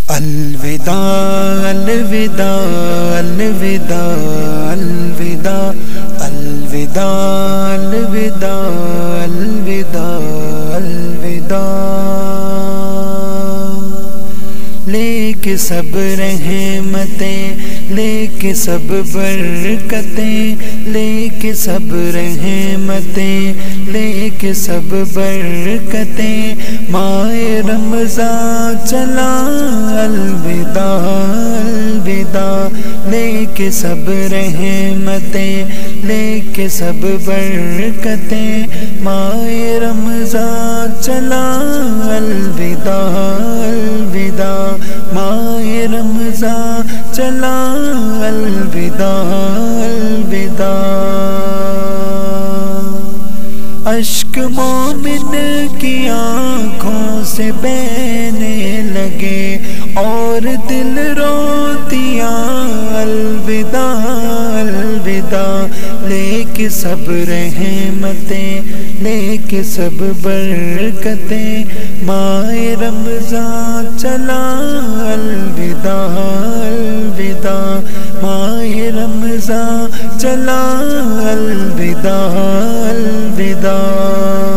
الوداع الوداع الوداع الوداع الوداع الوداع الوداع الوداع لے کے سب رحمتیں، لے کے سب برکتیں، لے کے سب رحمتیں، لے کے سب برکتیں، ماہ رمضان چلا الوداع الوداع لے کے سب رحمتیں، لے کے سب برکتیں، ماہ رمضان چلا الوداع الوداع ماہ رمضان چلا الوداع الوداع اشک مومن کی آنکھوں سے بہنے لگے اور دل رو دیا الوداع الوداع لے کے سب رحمتیں، لے کے سب برکتیں، ماہ رمضان چلا الوداع الوداع ماہ رمضان چلا الوداع الوداع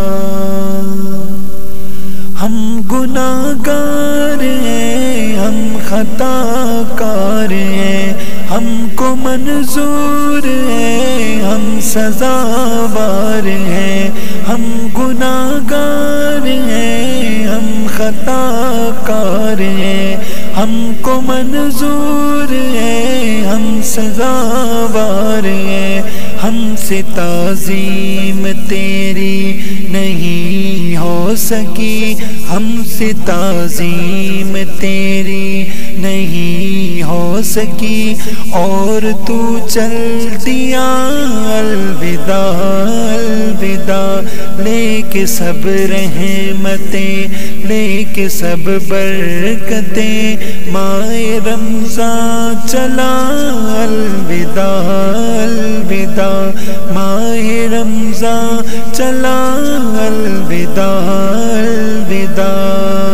ہم گناہگار ہیں، ہم خطا کار ہیں، ہم کو منظور ہے، ہم سزاوار ہیں، ہم گناہگار ہیں، ہم خطا کار ہیں، ہم کو منظور ہے، ہم سزاوار ہیں، ہم سے تعظیم تیری نہیں ہو سکی، ہم سے تعظیم تیری نہیں ہو سکی، اور تو چل دیا الوداع الوداع لے کے سب رحمتیں، لے کے سب برکتیں، ماہ رمضان چلا الوداع الوداع ماہ رمضان چلا الوداع الوداع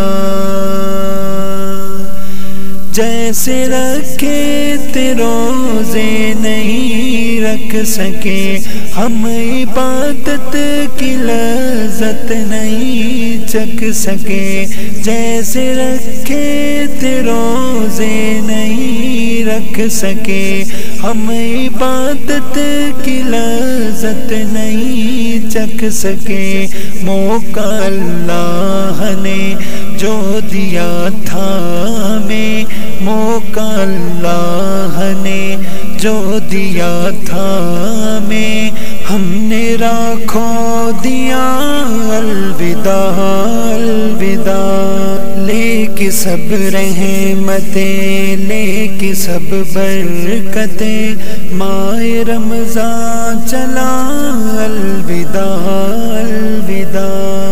جیسے رکھے تھے روزے نہیں رکھ سکے، ہم عبادت کی لذت نہیں چکھ سکے، جیسے رکھے تھے روزے نہیں رکھ سکے، ہم عبادت کی لذت نہیں چکھ سکے، موقع اللہ نے جو دیا تھا ہمیں، موقع اللہ نے جو دیا تھا ہمیں، ہم نے راکھوں دیا الوداع الوداع لے کے سب رحمتیں، لے کے سب برکتیں، ماہ رمضان چلا الوداع الوداع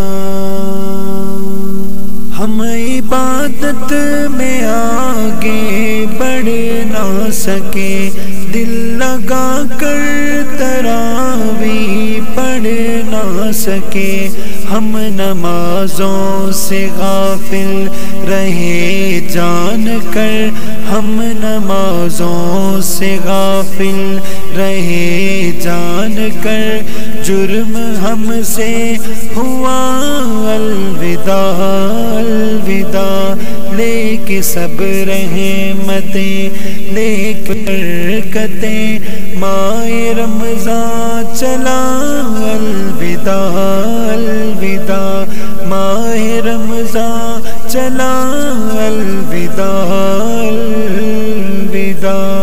ہم عبادت میں آگے بڑھ نہ سکے، دل لگا کر تراویح پڑھ نہ سکے، ہم نمازوں سے غافل رہے جان کر، ہم نمازوں سے غافل رہے جان کر، جرم ہم سے ہوا الوداع الوداع لے کے سب رحمتیں، لے کے برکتیں، ماہ رمضان چلا الوداع الوداع ماہ رمضان چلا الوداع الوداع